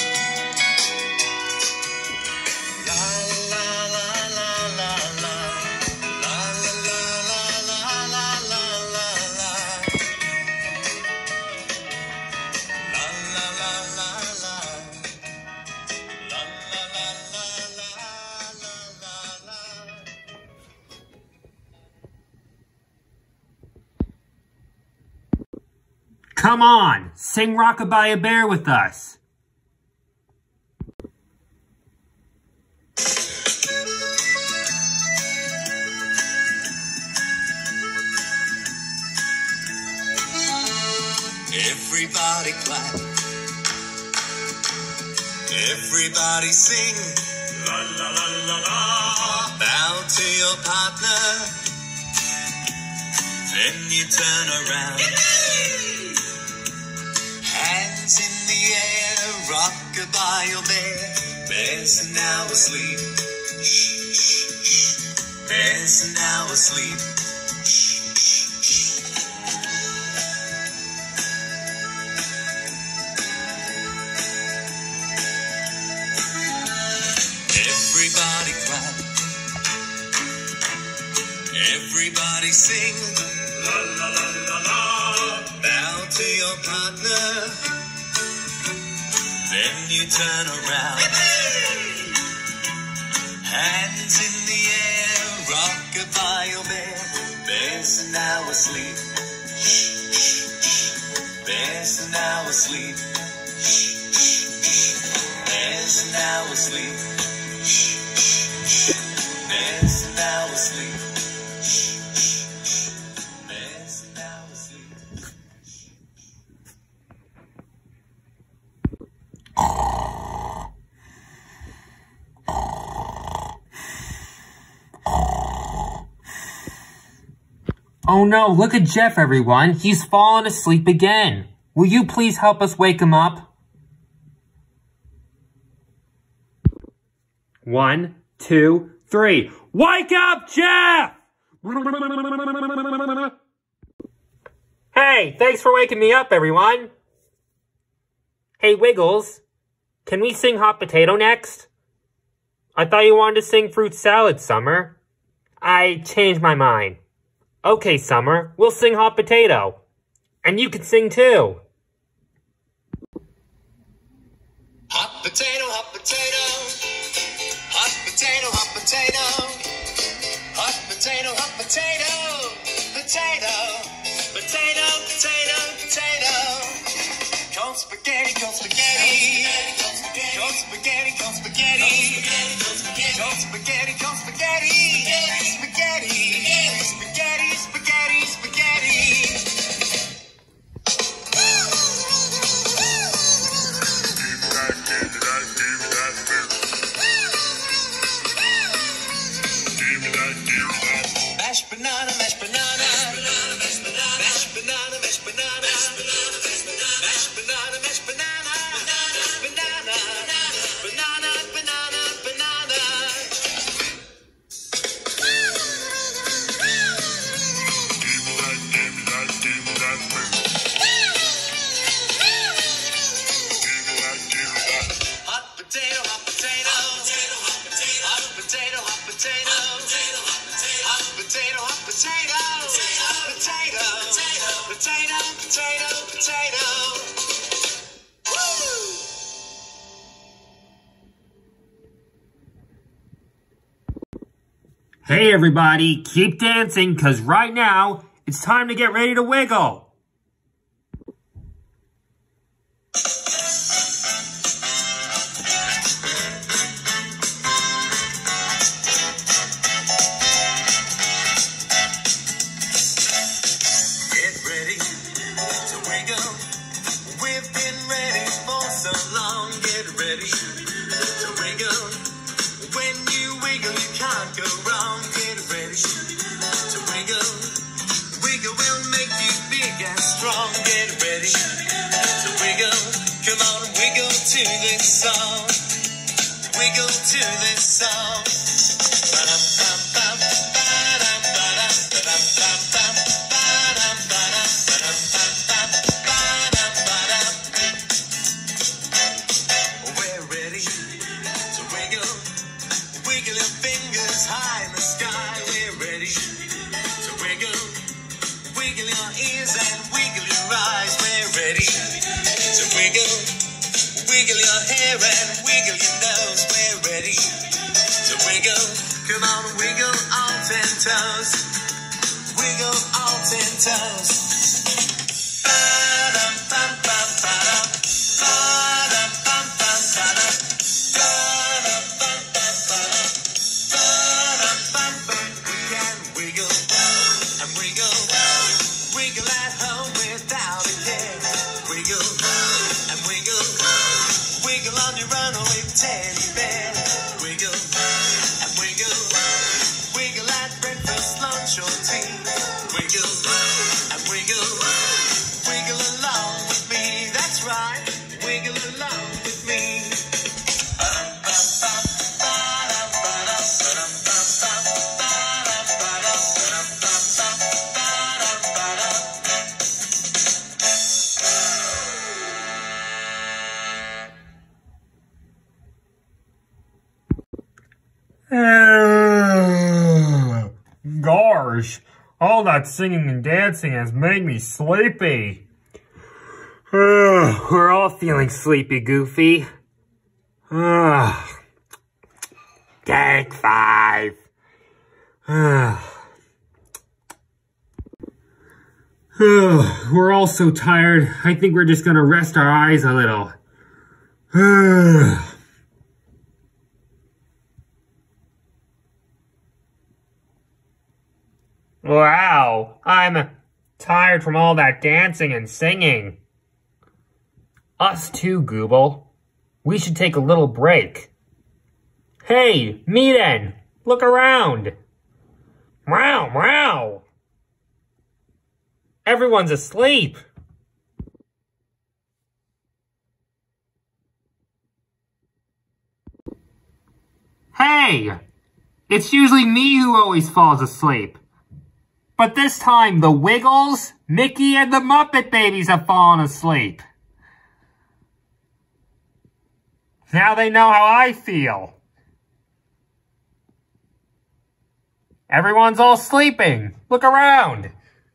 La la la la la la. La la la la la la la la la. La la la la la. La la la la la la la la. Come on, sing Rockabye a Bear with us. Everybody clap. Everybody sing. La la la la la. Bow to your partner. Then you turn around. Hands in the air, rock-a-bye your bear. Bear's now asleep. Shh, shh, shh. Bear's now asleep. Shh, shh, shh. Everybody clap. Everybody sing. La la la la la. Bow to your partner. Then you turn around. Hands in the air, rock-a-bye your bear. Bear's now asleep. Shh, shh, shh. Bear's now asleep. Shh, shh, shh. Bear's now asleep. Shh, shh, shh. Bear's now asleep. Shh, shh, shh. Bear's now asleep. Oh no, look at Jeff, everyone. He's fallen asleep again. Will you please help us wake him up? 1, 2, 3. Wake up, Jeff! Hey, thanks for waking me up, everyone. Hey, Wiggles, can we sing Hot Potato next? I thought you wanted to sing Fruit Salad, Summer. I changed my mind. Okay, Summer, we'll sing Hot Potato. And you can sing too. Hot potato, hot potato. Hot potato, hot potato. Hot potato, hot potato. Potato. Potato, potato, potato. Cold spaghetti, cold spaghetti. Cold spaghetti, cold spaghetti. Cold spaghetti, cold spaghetti. Spaghetti. Spaghetti, spaghetti, spaghetti. Mashed banana, mashed banana. Mashed banana, mashed banana. Mashed banana, mashed banana. Mashed banana, mashed banana. Banana, banana, banana, banana. Hot potato, hot potato. Hot potato, hot potato. Hot potato, hot potato. Potato, potato, potato, potato. Woo! Hey everybody, keep dancing, cause right now, it's time to get ready to wiggle. Get ready to wiggle. We've been ready for so long. Get ready to wiggle. When you wiggle, you can't go wrong. Get ready to wiggle. Wiggle will make you big and strong. Get ready to wiggle. Come on, wiggle to this song. Wiggle to this song. Ba-dum-bum-bum, ba-dum-ba-dum, ba-dum-bum-bum, ba-dum-ba-dum, ba-dum-bum-bum, ba-dum-ba-dum. We're ready to wiggle. Wiggle your fingers high in the sky. We're ready to wiggle. Wiggle your ears and wiggle your eyes. We're ready to wiggle. Wiggle your hair and wiggle your nose. We're ready to wiggle. Come on, wiggle all 10 toes. Wiggle all 10 toes. Ba-dum-bum-bum-ba-dum. Ba-dum-bum-bum-ba-dum. Ba-dum-bum-bum-ba-dum. Ba-dum-bum-bum. We can wiggle and wiggle. Wiggle at home without a care. Wiggle and wiggle. Wiggle on your runaway teddy bear. Wiggle and wiggle. Wiggle at breakfast, lunch or tea. Wiggle and wiggle. Wiggle along with me. That's right. Wiggle along with me. Gosh, all that singing and dancing has made me sleepy. We're all feeling sleepy, Goofy. Take 5. We're all so tired. I think we're just gonna rest our eyes a little. Wow, I'm tired from all that dancing and singing. Us too, Gooble. We should take a little break. Hey, me then. Look around. Meow, meow. Everyone's asleep. Hey, it's usually me who always falls asleep. But this time, the Wiggles, Mickey, and the Muppet Babies have fallen asleep. Now they know how I feel. Everyone's all sleeping. Look around.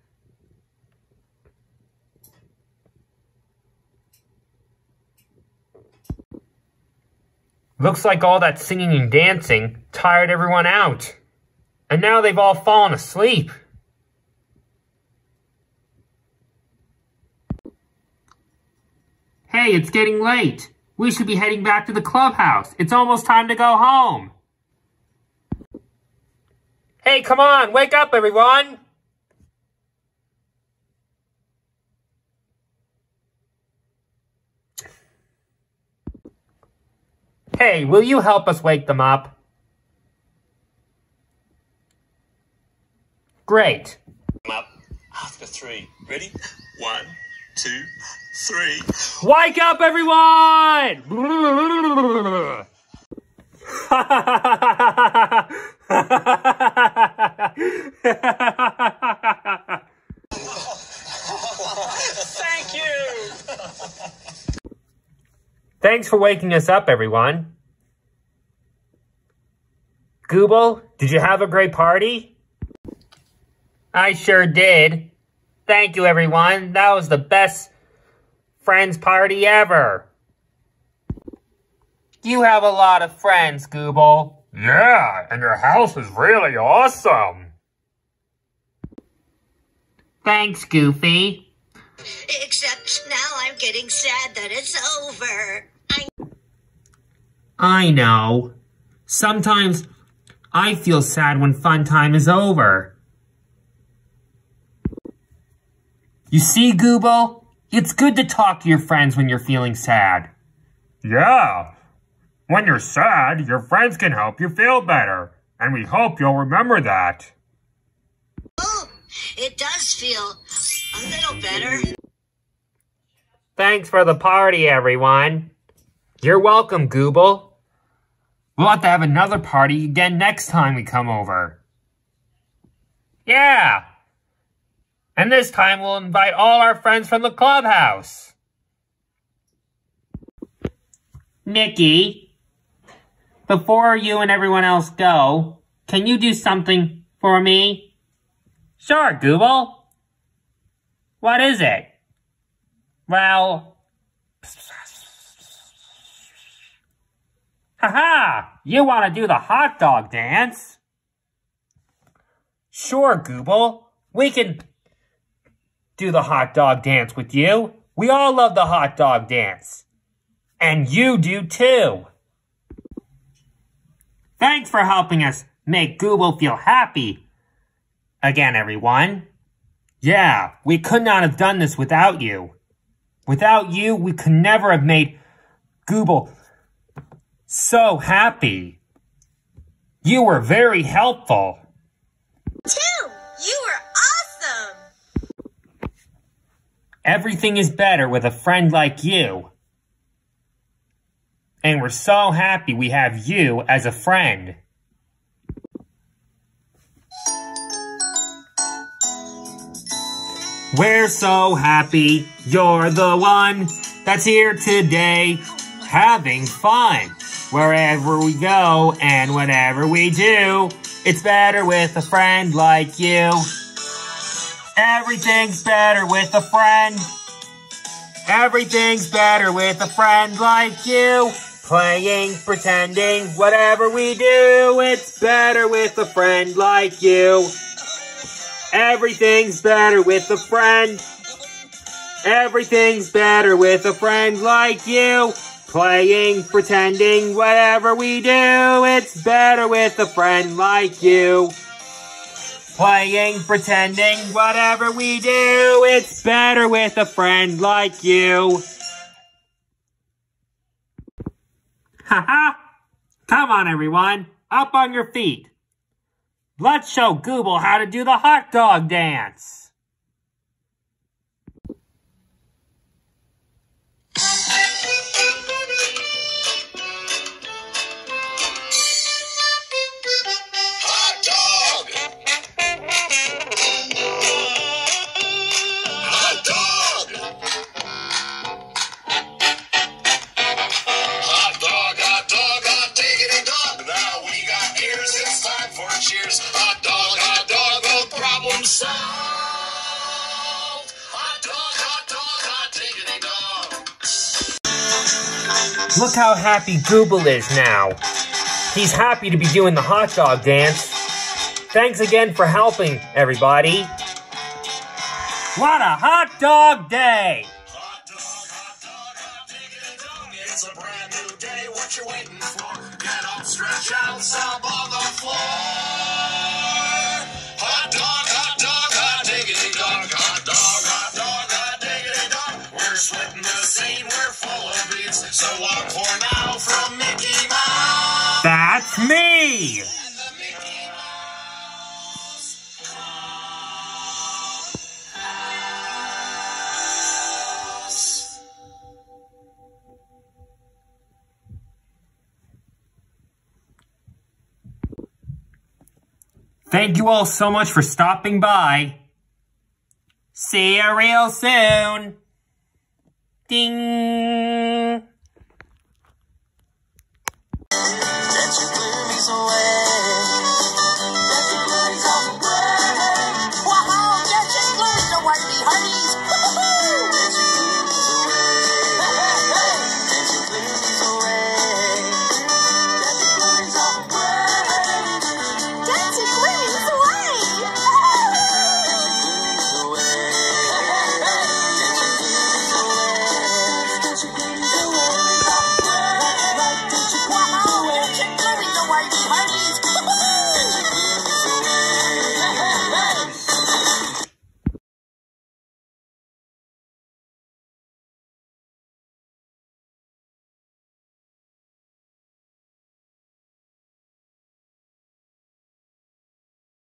Looks like all that singing and dancing tired everyone out. And now they've all fallen asleep. Hey, it's getting late. We should be heading back to the clubhouse. It's almost time to go home. Hey, come on, wake up, everyone. Hey, will you help us wake them up? Great. Up after 3. Ready? 1, 2, 3. Wake up, everyone! Thank you! Thanks for waking us up, everyone. Gooble, did you have a great party? I sure did. Thank you, everyone. That was the best friends party ever. You have a lot of friends, Gooble. Yeah, and your house is really awesome. Thanks, Goofy. Except now I'm getting sad that it's over. I know. Sometimes I feel sad when fun time is over. You see, Gooble? It's good to talk to your friends when you're feeling sad. Yeah. When you're sad, your friends can help you feel better. And we hope you'll remember that. Oh, it does feel a little better. Thanks for the party, everyone. You're welcome, Gooble. We'll have to have another party again next time we come over. Yeah. And this time we'll invite all our friends from the clubhouse. Mickey, before you and everyone else go, can you do something for me? Sure, Gooble. What is it? Well, haha, you want to do the hot dog dance? Sure, Gooble. We can do the hot dog dance with you. We all love the hot dog dance. And you do too. Thanks for helping us make Gooble feel happy. Again, everyone. Yeah, we could not have done this without you. Without you, we could never have made Gooble so happy. You were very helpful. Tim, you were awesome! Everything is better with a friend like you. And we're so happy we have you as a friend. We're so happy you're the one that's here today, having fun. Wherever we go and whatever we do, it's better with a friend like you. Everything's better with a friend. Everything's better with a friend like you. Playing, pretending, whatever we do, it's better with a friend like you. Everything's better with a friend. Everything's better with a friend like you. Playing, pretending, whatever we do, it's better with a friend like you. Playing, pretending, whatever we do, it's better with a friend like you. Haha! Come on, everyone. Up on your feet. Let's show Gooble how to do the hot dog dance. Cheers, hot dog, the problem solved. Hot diggity dog. Look how happy Gooble is now. He's happy to be doing the hot dog dance. Thanks again for helping, everybody. What a hot dog day! Hot diggity dog. It's a brand new day. What you waiting for? Get up, stretch out, stop on the floor. Splitting the scene, we're full of beats. So walk for now from Mickey Mouse. That's me! And the Mickey Mouse House. Thank you all so much for stopping by. See you real soon. Ding! That you blew me so